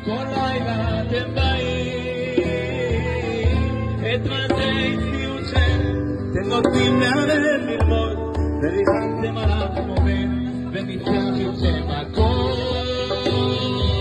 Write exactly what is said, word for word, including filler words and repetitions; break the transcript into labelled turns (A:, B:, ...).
A: כל לילה אתם באים, את רזי ציותכם אתם נותנים לערב ללמוד, וריחמתם עליו מומן, וניצח איתכם הכל.